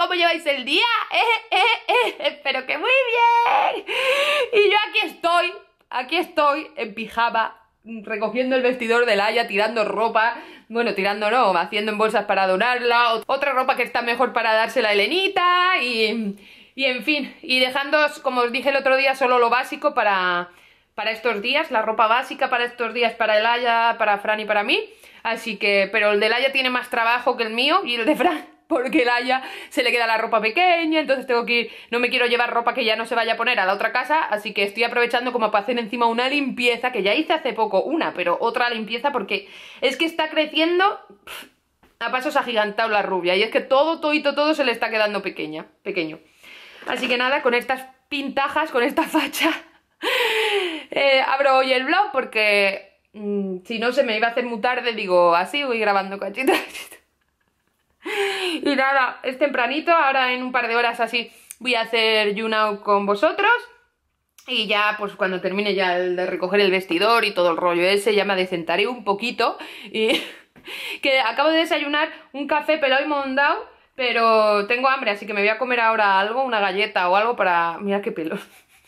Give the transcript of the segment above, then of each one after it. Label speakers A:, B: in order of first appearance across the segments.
A: ¿Cómo lleváis el día? Espero que muy bien. Y yo aquí estoy en pijama, recogiendo el vestidor de Laia, tirando ropa. Bueno, tirando no, haciendo en bolsas para donarla. Otra ropa que está mejor para dársela a Elenita. Y en fin, y dejando, como os dije el otro día, solo lo básico para estos días. La ropa básica para estos días para Laia, para Fran y para mí. Así que, pero el de Laia tiene más trabajo que el mío y el de Fran, porque Laia se le queda la ropa pequeña, entonces tengo que ir, no me quiero llevar ropa que ya no se vaya a poner a la otra casa, así que estoy aprovechando como para hacer encima una limpieza, que ya hice hace poco una, pero otra limpieza porque es que está creciendo a pasos agigantados la rubia, y es que todo se le está quedando pequeño. Así que nada, con estas pintajas, con esta facha, abro hoy el vlog porque si no se me iba a hacer muy tarde, digo, así voy grabando cachito. Y nada, es tempranito, ahora en un par de horas así voy a hacer YouNow con vosotros. Y ya, pues cuando termine ya el de recoger el vestidor y todo el rollo ese, ya me adecentaré un poquito. Y que acabo de desayunar un café pelado y mondao, pero tengo hambre, así que me voy a comer ahora algo, una galleta o algo para... Mira qué pelo.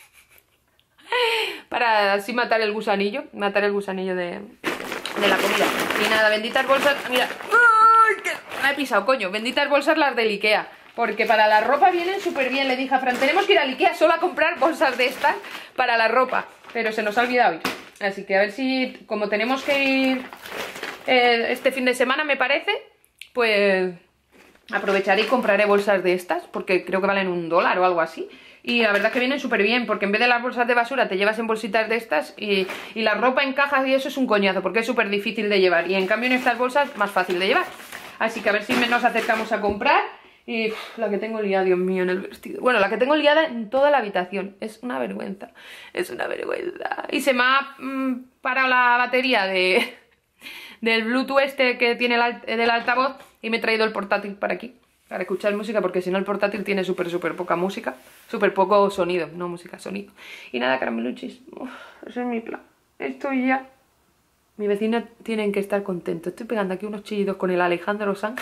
A: Para así matar el gusanillo de la comida. Y nada, benditas bolsas, mira, ¡ay, que me he pisado, coño! Benditas bolsas las del Ikea, porque para la ropa vienen súper bien. Le dije a Fran, tenemos que ir al Ikea solo a comprar bolsas de estas para la ropa, pero se nos ha olvidado ir. Así que a ver si, como tenemos que ir este fin de semana me parece, pues aprovecharé y compraré bolsas de estas, porque creo que valen $1 o algo así. Y la verdad que vienen súper bien, porque en vez de las bolsas de basura te llevas en bolsitas de estas y la ropa en cajas y eso es un coñazo, porque es súper difícil de llevar. Y en cambio en estas bolsas más fácil de llevar. Así que a ver si nos acercamos a comprar. Y la que tengo liada, Dios mío, en el vestido. Bueno, la que tengo liada en toda la habitación. Es una vergüenza, es una vergüenza. Y se me ha parado la batería del Bluetooth este que tiene del altavoz y me he traído el portátil para aquí, para escuchar música, porque si no el portátil tiene súper poca música, súper poco sonido, no música, sonido. Y nada, carameluchis, ese es mi plan. Estoy ya... Mi vecina tienen que estar contentos. Estoy pegando aquí unos chillidos con el Alejandro Sanz.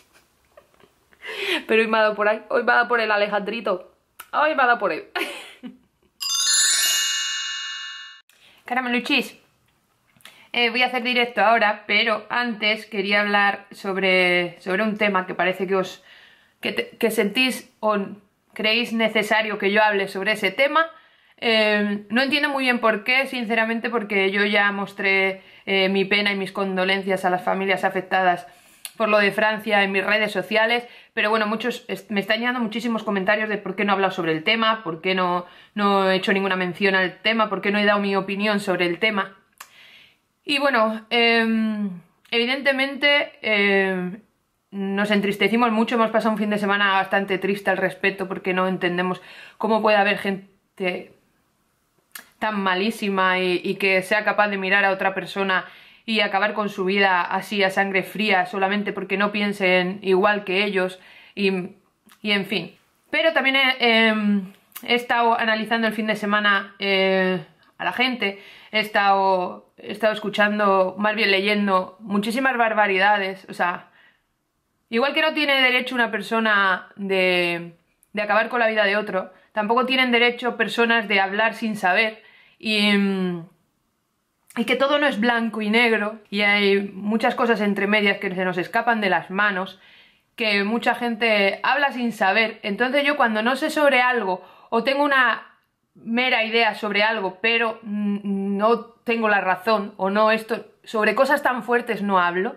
A: Pero hoy me ha dado por ahí, hoy me ha dado por el Alejandrito. Hoy me ha dado por él. Carameluchis. Voy a hacer directo ahora, pero antes quería hablar sobre un tema que parece que sentís o creéis necesario que yo hable sobre ese tema. No entiendo muy bien por qué, sinceramente, porque yo ya mostré mi pena y mis condolencias a las familias afectadas por lo de Francia en mis redes sociales, pero bueno, me están llegando muchísimos comentarios de por qué no he hablado sobre el tema, por qué no he hecho ninguna mención al tema, por qué no he dado mi opinión sobre el tema. Y bueno, evidentemente nos entristecimos mucho, hemos pasado un fin de semana bastante triste al respecto porque no entendemos cómo puede haber gente tan malísima y que sea capaz de mirar a otra persona y acabar con su vida así a sangre fría solamente porque no piensen igual que ellos y en fin. Pero también he estado analizando el fin de semana a la gente, he estado escuchando, más bien leyendo muchísimas barbaridades. O sea, igual que no tiene derecho una persona de acabar con la vida de otro, tampoco tienen derecho personas de hablar sin saber y que todo no es blanco y negro y hay muchas cosas entre medias que se nos escapan de las manos, que mucha gente habla sin saber. Entonces yo, cuando no sé sobre algo o tengo una mera idea sobre algo pero no tengo la razón o no sobre cosas tan fuertes no hablo.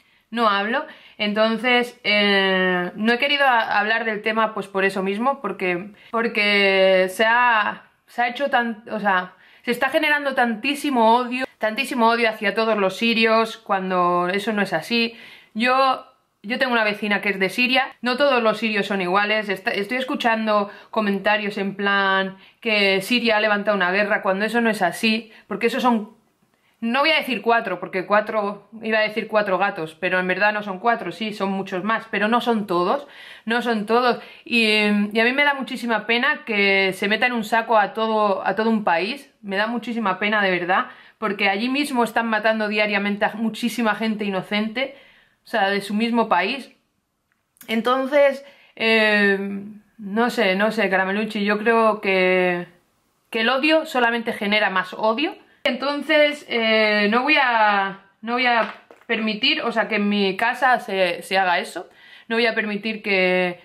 A: Entonces no he querido hablar del tema pues por eso mismo, porque se ha hecho se está generando tantísimo odio hacia todos los sirios, cuando eso no es así. Yo tengo una vecina que es de Siria, no todos los sirios son iguales. Estoy escuchando comentarios en plan que Siria ha levantado una guerra, cuando eso no es así, porque esos son... No voy a decir 4, porque iba a decir 4 gatos, pero en verdad no son 4, sí, son muchos más, pero no son todos, y a mí me da muchísima pena que se meta en un saco a todo un país, me da muchísima pena de verdad, porque allí mismo están matando diariamente a muchísima gente inocente, o sea, de su mismo país. Entonces, No sé, Caramelucci, yo creo que el odio solamente genera más odio. Entonces no voy a permitir, o sea, que en mi casa se haga eso. No voy a permitir que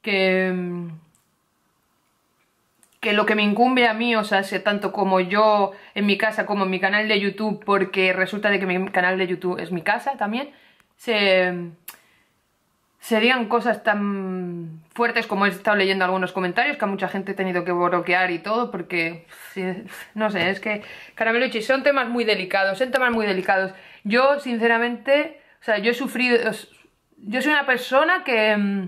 A: lo que me incumbe a mí, o sea, sea tanto como yo en mi casa como en mi canal de YouTube, porque resulta de que mi canal de YouTube es mi casa también, serían cosas tan fuertes como he estado leyendo algunos comentarios, que a mucha gente he tenido que bloquear y todo, porque, no sé, es que, Caramelucci, son temas muy delicados, Yo, sinceramente, o sea, yo he sufrido, yo soy una persona que,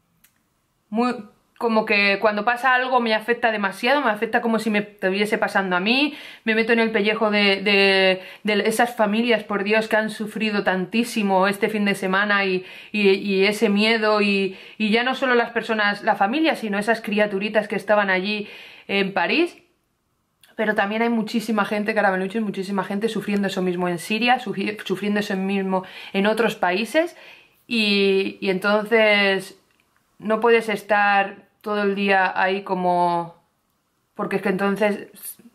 A: como que cuando pasa algo me afecta demasiado, me afecta como si me estuviese pasando a mí, me meto en el pellejo de esas familias, por Dios, que han sufrido tantísimo este fin de semana y ese miedo y ya no solo las personas, la familia, sino esas criaturitas que estaban allí en París. Pero también hay muchísima gente, Caramelucci, muchísima gente sufriendo eso mismo en Siria, sufriendo eso mismo en otros países y entonces no puedes estar todo el día ahí como... Porque es que entonces...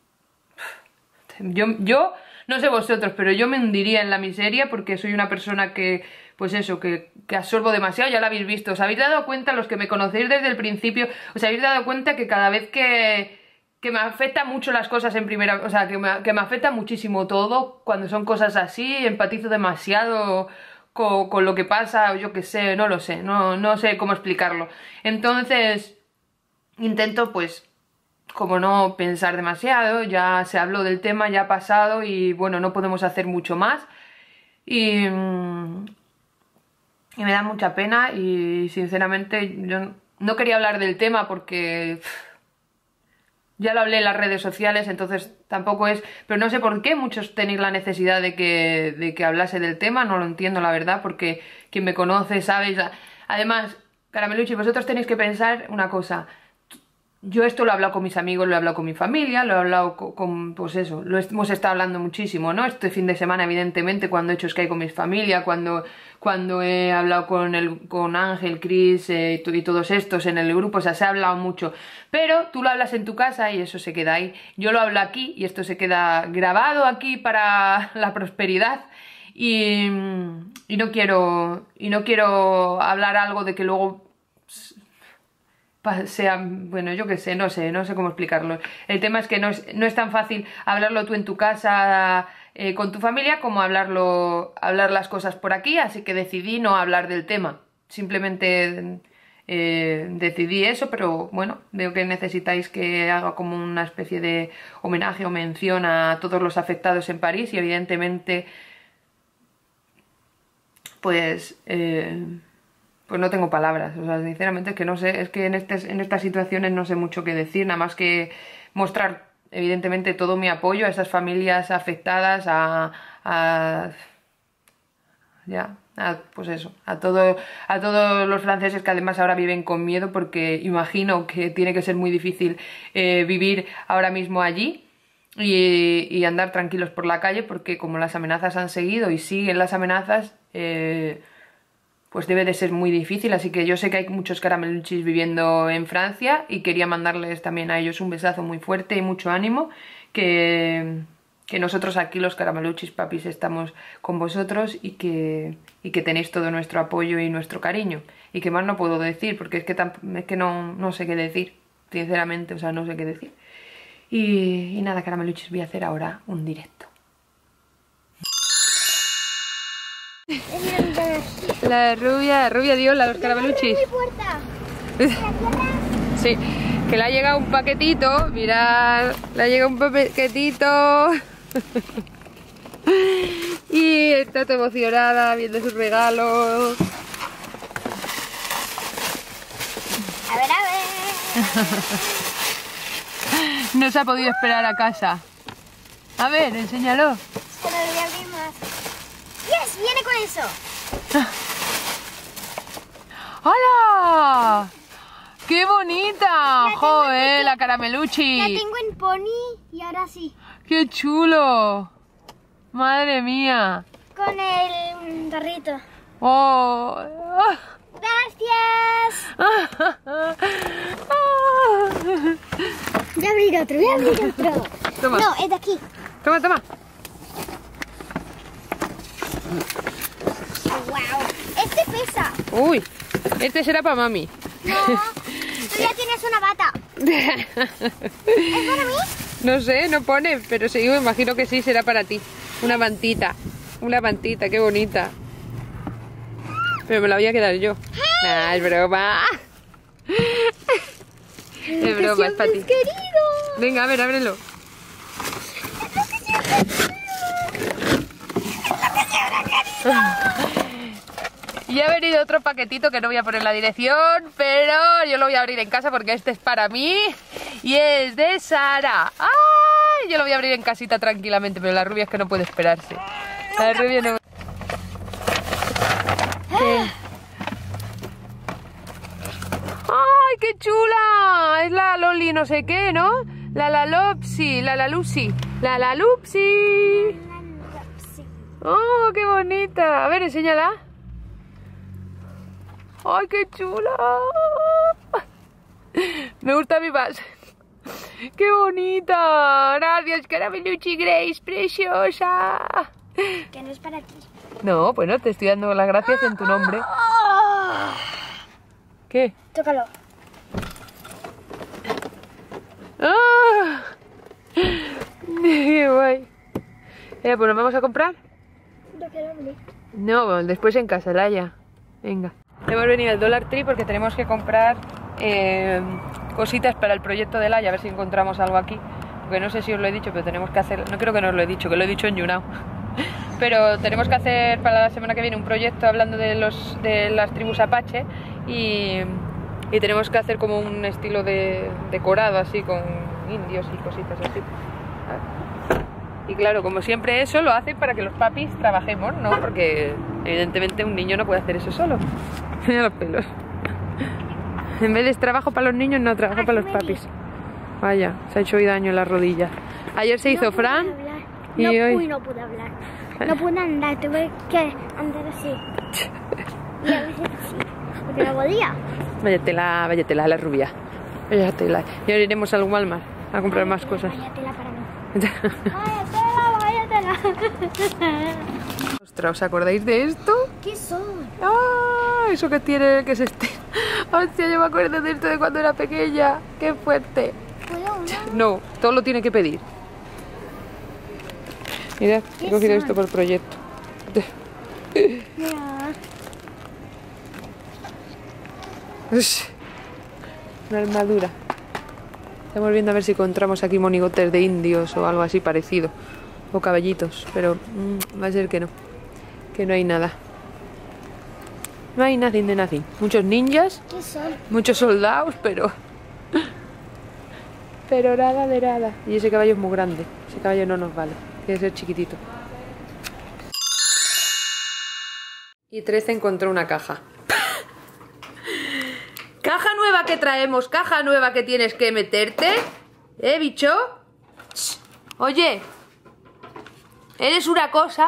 A: Yo no sé vosotros, pero yo me hundiría en la miseria porque soy una persona que... Pues eso, que absorbo demasiado, ya lo habéis visto. ¿Os habéis dado cuenta, los que me conocéis desde el principio, os habéis dado cuenta que cada vez que me afecta mucho las cosas en primera... O sea, que me afecta muchísimo todo, cuando son cosas así, empatizo demasiado con lo que pasa, o yo qué sé, no lo sé, no sé cómo explicarlo. Entonces, intento pues, como no pensar demasiado, ya se habló del tema, ya ha pasado y bueno, no podemos hacer mucho más. Y me da mucha pena y sinceramente yo no quería hablar del tema porque... Ya lo hablé en las redes sociales, entonces tampoco es... Pero no sé por qué muchos tenéis la necesidad de que hablase del tema, no lo entiendo la verdad, porque quien me conoce sabe... Además, Caramelucci, vosotros tenéis que pensar una cosa. Yo esto lo he hablado con mis amigos, lo he hablado con mi familia, lo he hablado con pues eso, lo hemos estado hablando muchísimo, ¿no? Este fin de semana, evidentemente, cuando he hecho Skype con mi familia, cuando he hablado con Ángel, Chris y todos estos en el grupo, o sea, se ha hablado mucho. Pero tú lo hablas en tu casa y eso se queda ahí. Yo lo hablo aquí y esto se queda grabado aquí para la prosperidad. Y no quiero hablar algo de que luego... sea, bueno, yo qué sé, no sé cómo explicarlo. El tema es que no es tan fácil hablarlo tú en tu casa con tu familia como hablar las cosas por aquí, así que decidí no hablar del tema. Simplemente decidí eso, pero bueno, veo que necesitáis que haga como una especie de homenaje o mención a todos los afectados en París y evidentemente pues no tengo palabras, o sea, sinceramente es que no sé, es que en estas situaciones no sé mucho qué decir, nada más que mostrar evidentemente todo mi apoyo a esas familias afectadas, pues eso, a todos los franceses que además ahora viven con miedo, porque imagino que tiene que ser muy difícil vivir ahora mismo allí y andar tranquilos por la calle, porque como las amenazas han seguido y siguen las amenazas, pues debe de ser muy difícil. Así que yo sé que hay muchos Carameluchis viviendo en Francia y quería mandarles también a ellos un besazo muy fuerte y mucho ánimo, que nosotros aquí los Carameluchis papis estamos con vosotros y que tenéis todo nuestro apoyo y nuestro cariño. Y que más no puedo decir, porque es que no sé qué decir, sinceramente, o sea, no sé qué decir. Y nada, Carameluchis, voy a hacer ahora un directo. La rubia Diola, los Carameluchis. Sí, que le ha llegado un paquetito, mirad, le ha llegado un paquetito. Y está toda emocionada viendo sus regalos.
B: A ver.
A: No se ha podido esperar a casa. A ver, enséñalo.
B: Se lo voy a abrir más. ¡Yes! ¡Viene con eso!
A: ¡Hola! ¡Qué bonita! ¡Joder, la Caramelucci!
B: La tengo en pony y ahora sí.
A: ¡Qué chulo! ¡Madre mía!
B: Con el tarrito.
A: ¡Oh!
B: ¡Gracias! abrir otro, voy a abrir otro.
A: Toma.
B: No, es de aquí.
A: Toma, toma.
B: Wow. Este pesa.
A: Uy, este será para mami.
B: No, tú ya tienes una bata. ¿Es para mí?
A: No sé, no pone, pero sí, me imagino que sí, será para ti. Una mantita. Una mantita, qué bonita. Pero me la voy a quedar yo. Nah, es broma. Es broma, es para ti.
B: Querido.
A: Venga, a ver, ábrelo. Y ha venido otro paquetito que no voy a poner la dirección, pero yo lo voy a abrir en casa porque este es para mí y es de Sara. ¡Ay! Yo lo voy a abrir en casita tranquilamente, pero la rubia es que no puede esperarse. La rubia no... ¿Qué? ¡Ay, qué chula! Es la Loli no sé qué, ¿no? La Lalopsi, la Lalusi, la Lalupsi. ¡Oh, qué bonita! A ver, enséñala. ¡Ay, qué chula! Me gusta mi más. ¡Qué bonita! Gracias, Caramelucci Grace, preciosa.
B: Que no es para ti.
A: No, bueno, te estoy dando las gracias en tu nombre. ¿Qué?
B: Tócalo.
A: ¡Ah! ¡Qué guay! Pues nos vamos a comprar.
B: No quiero abrir.
A: No, después en casa, Laia. Venga. Hemos venido al Dollar Tree porque tenemos que comprar cositas para el proyecto de Laia, a ver si encontramos algo aquí. Porque no sé si os lo he dicho, pero tenemos que hacer... No creo que no os lo he dicho, que lo he dicho en YouNow. Pero tenemos que hacer para la semana que viene un proyecto hablando de las tribus Apache y tenemos que hacer como un estilo de decorado así con indios y cositas así. Y claro, como siempre eso lo hacen para que los papis trabajemos, ¿no? Porque evidentemente un niño no puede hacer eso solo. Mira los pelos. En vez de trabajo para los niños, no, trabajo para los papis. Vaya, se ha hecho hoy daño en la rodilla. Ayer se hizo Fran y hoy...
B: No pude hablar. No pude andar, tuve que andar así. Y a veces así, porque no podía.
A: Váyatela, váyatela, la rubia. Váyatela. Y ahora iremos al Walmart a comprar más cosas.
B: Váyatela para mí. Váyatela.
A: Ostras, ¿os acordáis de esto?
B: ¿Qué son?
A: ¡Ah! Eso que tiene, que es este. Hostia, yo me acuerdo de esto de cuando era pequeña. ¡Qué fuerte!
B: ¿Puedo una?
A: No, todo lo tiene que pedir. Mirad, he cogido esto por proyecto.
B: Mira.
A: Una armadura. Estamos viendo a ver si encontramos aquí monigotes de indios o algo así parecido. O caballitos, pero va a ser que no. Que no hay nada. No hay nothing de nothing. Muchos ninjas,
B: ¿Qué son?
A: muchos soldados, pero nada de nada. Y ese caballo es muy grande. Ese caballo no nos vale. Tiene que ser chiquitito. Y 13 encontró una caja. Caja nueva que traemos, caja nueva que tienes que meterte. Bicho? Oye, eres una cosa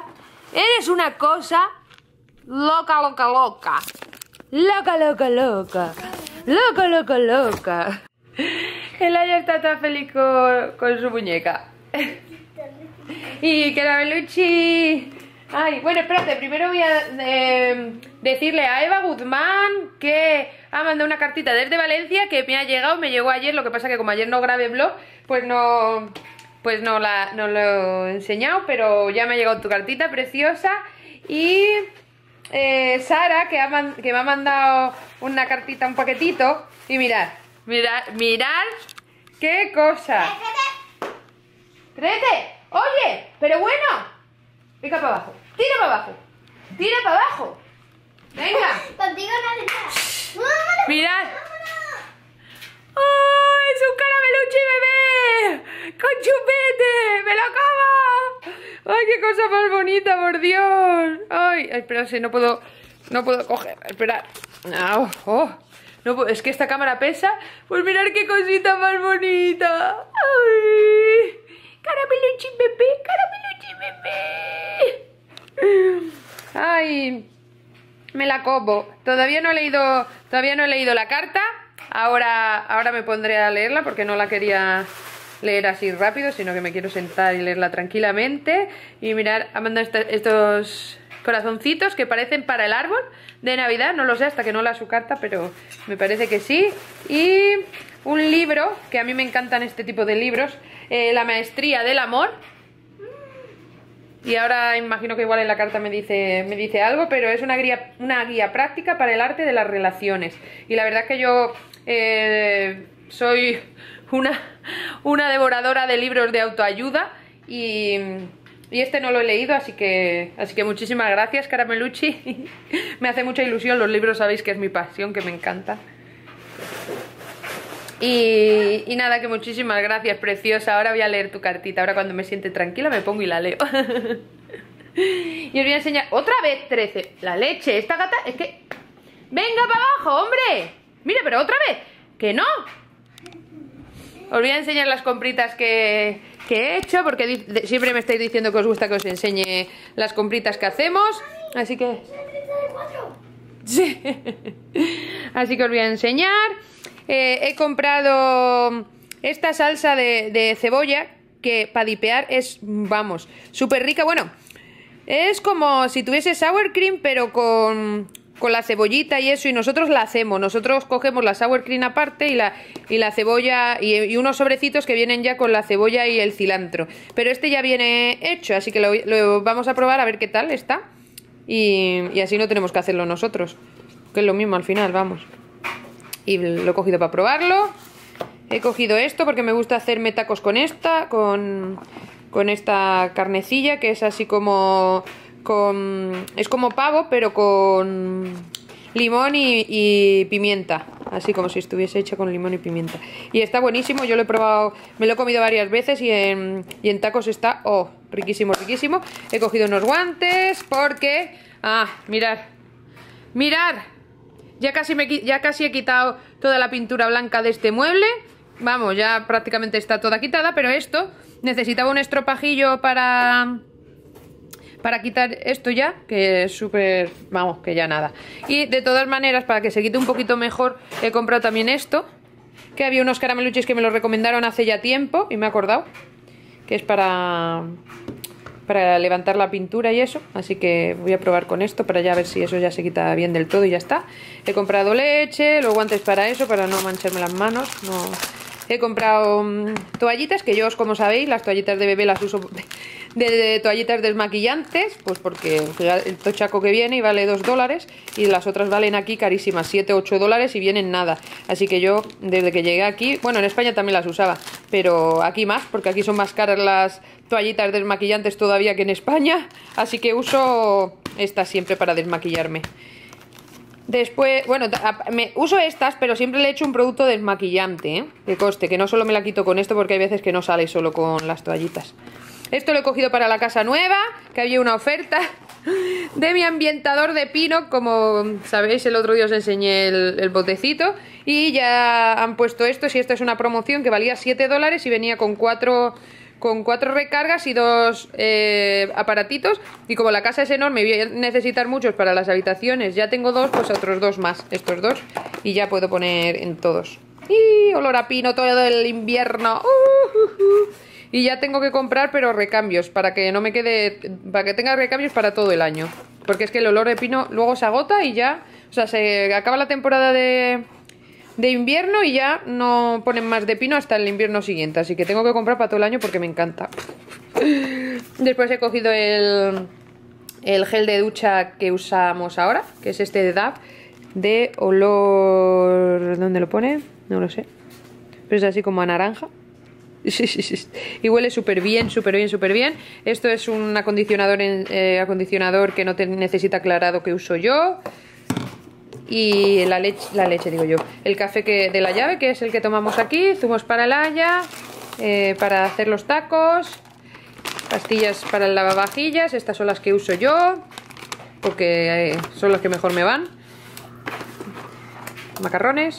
A: loca, loca, loca. Loca, loca, loca. Loca, loca, loca. El Aya está tan feliz con su muñeca. Y Caramelucci. Ay, bueno, espérate, primero voy a decirle a Eva Guzmán que ha mandado una cartita desde Valencia que me ha llegado, me llegó ayer, lo que pasa que como ayer no grabé vlog, pues no lo he enseñado, pero ya me ha llegado tu cartita preciosa. Y Sara, que me ha mandado una cartita, un paquetito, y mirad qué cosa. ¡Trete! ¡Oye! ¡Pero bueno! Venga para abajo, tira para abajo, tira para abajo. Venga.
B: Contigo no hace nada.
A: Mirad. ¡Oh! ¡Es un Caramelucci bebé! ¡Con chupete! ¡Me lo como! ¡Ay, qué cosa más bonita, por Dios! ¡Ay! Esperad, no puedo coger. Esperad. No puedo, es que esta cámara pesa. Pues mirad qué cosita más bonita. ¡Ay! ¡Caramelucci bebé! ¡Caramelucci bebé! ¡Ay! Me la como. Todavía no he leído la carta. Ahora me pondré a leerla porque no la quería leer así rápido, sino que me quiero sentar y leerla tranquilamente. Y mirar, ha mandado estos corazoncitos que parecen para el árbol de Navidad, no lo sé hasta que no lea su carta, pero me parece que sí. Y un libro, que a mí me encantan este tipo de libros, La maestría del amor. Y ahora imagino que igual en la carta me dice algo, pero es una guía práctica para el arte de las relaciones. Y la verdad es que yo soy una devoradora de libros de autoayuda y este no lo he leído, así que muchísimas gracias, Caramelucci. Me hace mucha ilusión, los libros sabéis que es mi pasión, que me encanta. Y nada, que muchísimas gracias, preciosa. Ahora voy a leer tu cartita, ahora cuando me siente tranquila me pongo y la leo. Y os voy a enseñar otra vez 13. La leche, esta gata es que... ¡Venga para abajo, hombre! Mira, pero otra vez, que no. Os voy a enseñar las compritas que he hecho, porque siempre me estáis diciendo que os gusta que os enseñe las compritas que hacemos. Así que... Sí. Así que os voy a enseñar. He comprado esta salsa de cebolla que para dipear es, vamos, súper rica. Bueno, es como si tuviese sour cream, pero con la cebollita y eso, y nosotros la hacemos. Nosotros cogemos la sour cream aparte y la cebolla y unos sobrecitos que vienen ya con la cebolla y el cilantro. Pero este ya viene hecho, así que lo vamos a probar a ver qué tal está. Y así no tenemos que hacerlo nosotros, que es lo mismo al final, vamos. Y lo he cogido para probarlo. He cogido esto porque me gusta hacerme tacos con esta carnecilla, que es así como... es como pavo, pero con limón y pimienta. Así como si estuviese hecha con limón y pimienta. Y está buenísimo, yo lo he probado, me lo he comido varias veces y en tacos está, oh, riquísimo, riquísimo. He cogido unos guantes porque... Ah, mirad. Mirad. Ya casi he quitado toda la pintura blanca de este mueble. Vamos, ya prácticamente está toda quitada, pero esto necesitaba un estropajillo para quitar esto ya, que es súper... Vamos, que ya nada. Y de todas maneras, para que se quite un poquito mejor, he comprado también esto, que había unos carameluchis que me lo recomendaron hace ya tiempo y me he acordado, que es para levantar la pintura y eso, así que voy a probar con esto para ya ver si eso ya se quita bien del todo y ya está. He comprado leche, los guantes para eso, para no mancharme las manos. No. He comprado toallitas, que yo, como sabéis, las toallitas de bebé las uso de toallitas desmaquillantes, pues porque el tochaco que viene y vale $2 y las otras valen aquí carísimas, 7 o 8 dólares y vienen nada. Así que yo, desde que llegué aquí, bueno, en España también las usaba, pero aquí más, porque aquí son más caras las toallitas desmaquillantes todavía que en España, así que uso estas siempre para desmaquillarme. Después, bueno, uso estas, pero siempre le echo un producto desmaquillante, que coste, que no solo me la quito con esto, porque hay veces que no sale solo con las toallitas. Esto lo he cogido para la casa nueva, que había una oferta de mi ambientador de pino, como sabéis, el otro día os enseñé el botecito, y ya han puesto esto, y esta es una promoción que valía $7 y venía con cuatro recargas y 2 aparatitos, y como la casa es enorme y voy a necesitar muchos para las habitaciones, ya tengo 2, pues otros 2 más, estos 2, y ya puedo poner en todos. Y olor a pino todo el invierno. Y ya tengo que comprar, pero recambios, para que no me quede, para que tenga recambios para todo el año, porque es que el olor de pino luego se agota y ya, o sea, se acaba la temporada de invierno y ya no ponen más de pino hasta el invierno siguiente, así que tengo que comprar para todo el año porque me encanta. Después he cogido el gel de ducha que usamos ahora, que es este de Dove, de olor... ¿Dónde lo pone? No lo sé, pero es así como a naranja. Y huele súper bien, súper bien, súper bien. Esto es un acondicionador que no necesita aclarado, que uso yo. Y la leche digo yo, el café de la llave, que es el que tomamos aquí, zumos para el haya, para hacer los tacos, pastillas para el lavavajillas, estas son las que uso yo, porque son las que mejor me van, macarrones,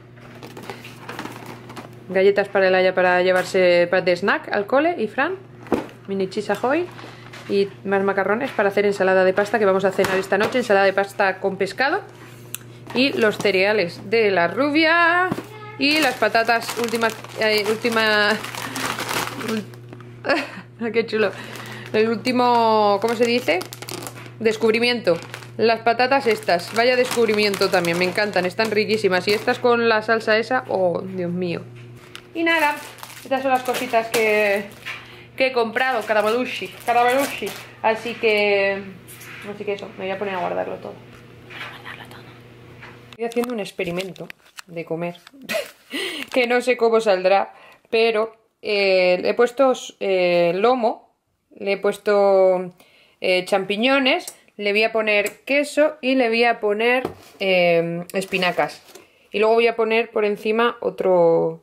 A: galletas para el haya para llevarse de snack al cole y Fran, mini cheese ahoy. Y más macarrones para hacer ensalada de pasta, que vamos a cenar esta noche, ensalada de pasta con pescado. Y los cereales de la rubia. Y las patatas, última Qué chulo. El último, ¿cómo se dice? Descubrimiento. Las patatas estas, vaya descubrimiento también, me encantan, están riquísimas. Y estas con la salsa esa, oh, Dios mío. Y nada, estas son las cositas que he comprado, caramelucci. Así que eso, me voy a poner a guardarlo todo. Estoy haciendo un experimento de comer, que no sé cómo saldrá, pero le he puesto lomo, le he puesto champiñones, le voy a poner queso y le voy a poner espinacas. Y luego voy a poner por encima otro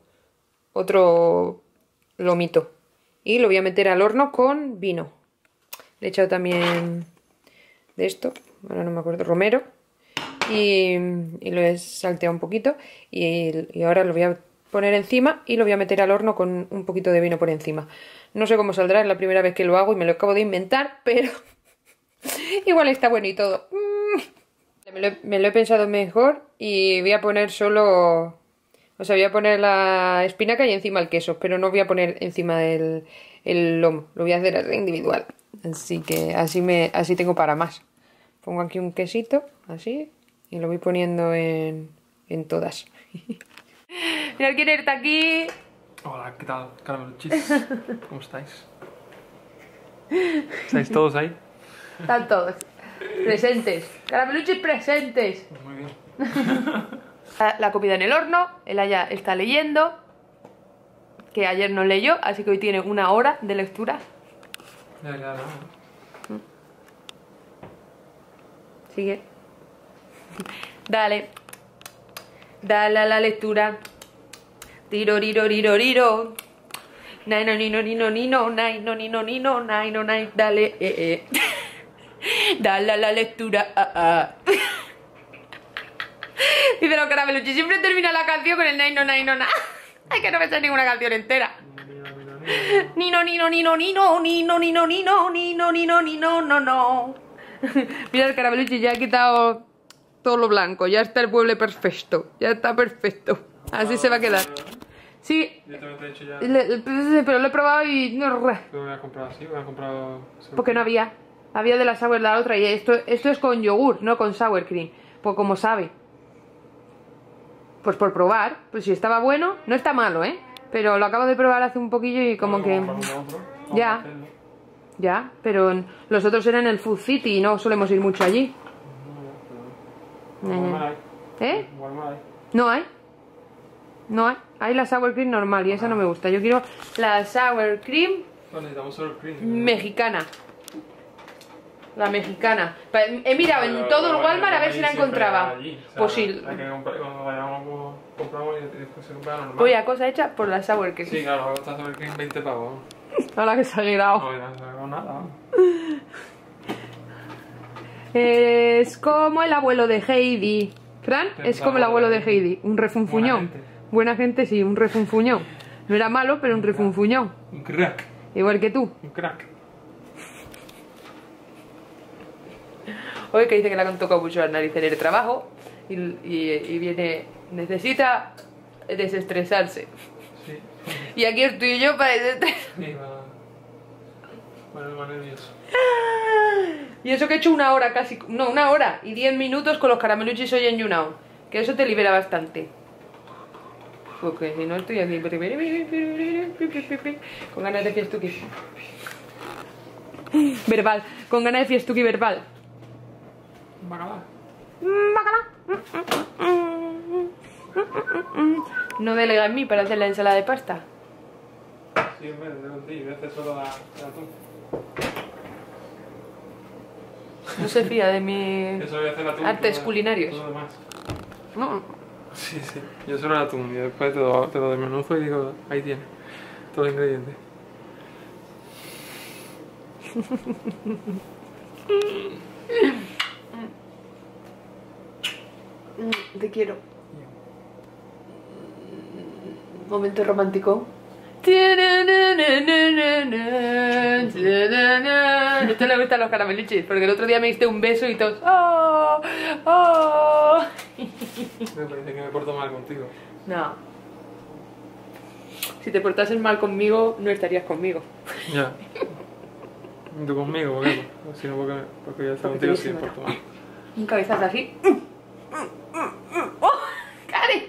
A: lomito. Y lo voy a meter al horno con vino. Le he echado también de esto, ahora no me acuerdo, romero. Y lo he salteado un poquito. Y ahora lo voy a poner encima y lo voy a meter al horno con un poquito de vino por encima. No sé cómo saldrá, es la primera vez que lo hago y me lo acabo de inventar, pero igual está bueno y todo. Me lo he pensado mejor y voy a poner solo... O sea, voy a poner la espinaca y encima el queso, pero no voy a poner encima el lomo. Lo voy a hacer individual. Así que así tengo para más. Pongo aquí un quesito, así, y lo voy poniendo en todas. Mirad quién está aquí.
C: Hola, ¿qué tal, carameluchis? ¿Cómo estáis? ¿Estáis todos ahí?
A: Están todos presentes. Carameluchis presentes.
C: Muy bien.
A: La comida en el horno. Él allá está leyendo, que ayer no leyó, así que hoy tiene 1 hora de lectura.
C: Ya.
A: Sigue. Dale a la lectura. Tiro. Nai no ni no ni no ni no nai no ni no ni no nai no nai. Dale Dale a la lectura. Dice los carameluchis, siempre termina la canción con el nai no nai no na. Ay, que no me sé ninguna canción entera. Ni no ni no ni no ni no ni no ni no ni no ni no ni no ni no no no. Mira, el carameluchis ya ha quitado todo lo blanco, ya está el mueble perfecto, ya está perfecto. Así se va a quedar. Sí,
C: Yo también te he dicho ya.
A: pero lo he probado y no.
C: Lo voy a comprar así, voy a comprar.
A: Porque no había. Había de la sour la otra y esto es con yogur, no con sour cream. Pues como sabe. Pues por probar, pues si estaba bueno, no está malo, ¿eh? Pero lo acabo de probar hace un poquillo y como que... Ya, pero los otros eran el Food City y no solemos ir mucho allí. ¿Eh? No hay. No hay. Hay la sour cream normal y esa no me gusta. Yo quiero la sour cream mexicana. La mexicana. He mirado en todo el Walmart a ver si la encontraba. Pues sí.
C: Cuando vayamos, compramos y después se compra normal.
A: Pues ya, cosa hecha por la sour cream.
C: Sí, claro, esta sour cream 20 pavos.
A: Ahora que se ha girado.
C: No, no se ha girado nada.
A: Es como el abuelo de Heidi. Fran, es como el abuelo de Heidi. Un refunfuñón. Buena gente, sí, un refunfuñón. No era malo, pero un refunfuñón.
C: Un crack.
A: Igual que tú.
C: Un crack.
A: Hoy que dice que le han tocado mucho las narices en el trabajo y viene, necesita desestresarse.
C: Sí.
A: Y aquí estoy yo para desestresarse.
C: Sí, va nervioso.
A: Y eso que he hecho 1 hora casi, no, 1 hora y 10 minutos con los carameluchis hoy en YouNow. Que eso te libera bastante. Porque si no estoy aquí con ganas de fiestuki. Verbal, con ganas de fiestuki verbal.
C: Bacalá.
A: No delega en mí para hacer la ensalada de pasta.
C: Sí, en vez de contigo, voy a hacer solo la atún.
A: No se fía de mi
C: Eso voy a hacer atún.
A: artes culinarios.
C: Todo lo demás.
A: No.
C: Sí. Yo solo el atún y después te lo desmenuzo y digo, ahí tienes todos los ingredientes.
A: Te quiero. Momento romántico. Esto le gusta a los carameluchis, porque el otro día me diste un beso y todos. ¡Oh! ¡Oh!
C: Me parece que me porto mal contigo.
A: No. Si te portases mal conmigo, no estarías conmigo.
C: Ya. ¿Tú conmigo? ¿Por qué? Si no, porque ya está contigo sí importa más.
A: Un cabezazo así. ¡Oh! ¡Cari!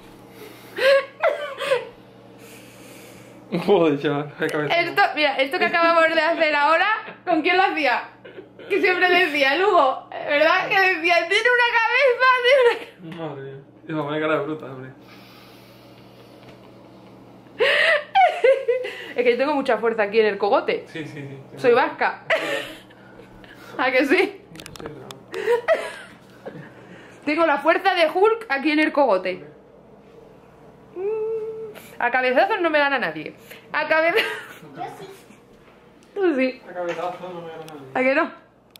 C: Joder, chaval.
A: Esto, mira, esto que acabamos de hacer ahora, ¿con quién lo hacía? Que siempre decía, Lugo, ¿verdad? Que decía, tiene una cabeza, tiene una...
C: Madre mía. Y me pone cara de bruta, hombre.
A: Es que yo tengo mucha fuerza aquí en el cogote.
C: Sí.
A: Soy vasca. ¿A que sí? Tengo la fuerza de Hulk aquí en el cogote. A cabezazos no me gana nadie. A cabezazos... Tú sí.
C: A cabezazo no me gana nadie.
A: ¿A que no?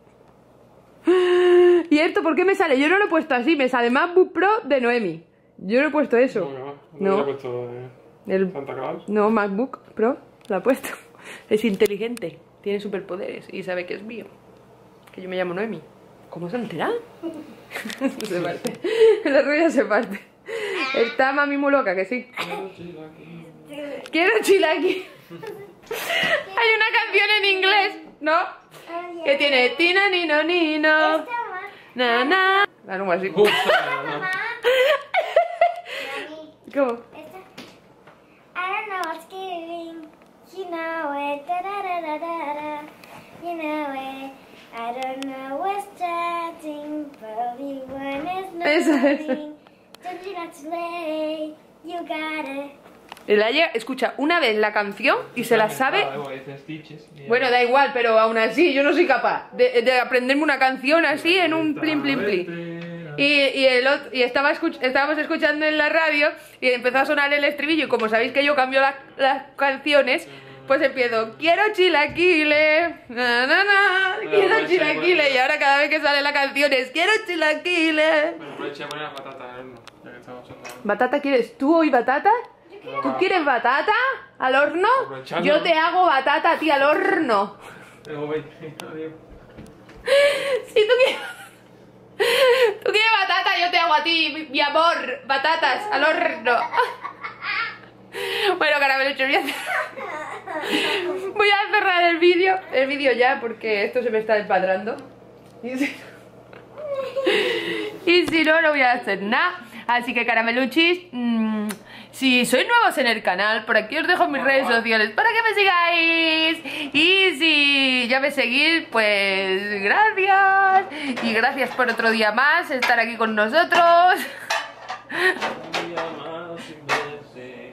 A: ¿Y esto por qué me sale? Yo no lo he puesto así, me sale MacBook Pro de Noemi. Yo no he puesto eso.
C: No. Lo he puesto
A: El...
C: Santa Claus.
A: No, MacBook Pro lo ha puesto. Es inteligente, tiene superpoderes y sabe que es mío. Que yo me llamo Noemi. ¿Cómo se ha enterado? Se parte. La rubia se parte. Está mami muy loca, que sí. Quiero chilaqui. Hay una canción en inglés, ¿no? Que tiene Tina Nino Nino. Na na. Algo así. ¿Cómo?
B: I don't know what's giving. You know it. Da da da da da da. You know it. I don't know what's starting. Probably one is nothing. Don't you not too late. You got it.
A: Escucha una vez la canción y se la sabe. Bueno, da igual, pero aún así yo no soy capaz de aprenderme una canción así en un plin plin plin. Y estábamos escuchando en la radio y empezó a sonar el estribillo y como sabéis que yo cambio las canciones, pues empiezo, quiero chilaquiles, na, na, na, quiero chilaquiles, y ahora cada vez que sale la canción es, quiero chilaquiles.
C: Bueno, aproveché a poner la patata al horno, ya que estamos hablando.
A: ¿Batata quieres tú hoy batata? ¿Tú quieres batata al horno? Yo te hago batata a ti al horno.
C: Adiós.
A: Si tú quieres batata, yo te hago a ti, mi amor, batatas al horno. Bueno, caramelucho, voy a cerrar el vídeo ya porque esto se me está despadrando. Y si no, no voy a hacer nada. Así que carameluchis, si sois nuevos en el canal, por aquí os dejo mis redes sociales para que me sigáis. Y si ya me seguís, pues gracias. Y gracias por otro día más estar aquí con nosotros.
C: Un día más sin verse.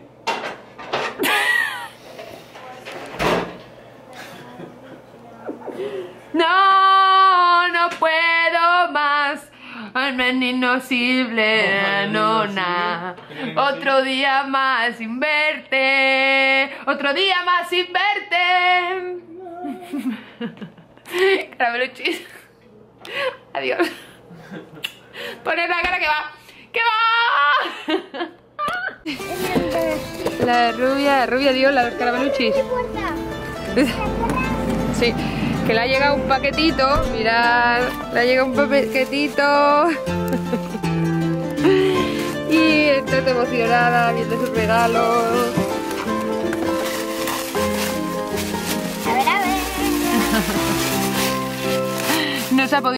A: No puedo más. Inosible, no, nada. Otro día más sin verte. Otro día más sin verte. Carameluchis. Adiós. Poned la cara que va. ¡Que va! La rubia dio la carameluchis. Sí. Que le ha llegado un paquetito, mirad, le ha llegado un paquetito. Y está emocionada viendo sus regalos.
B: A ver.
A: No se ha podido.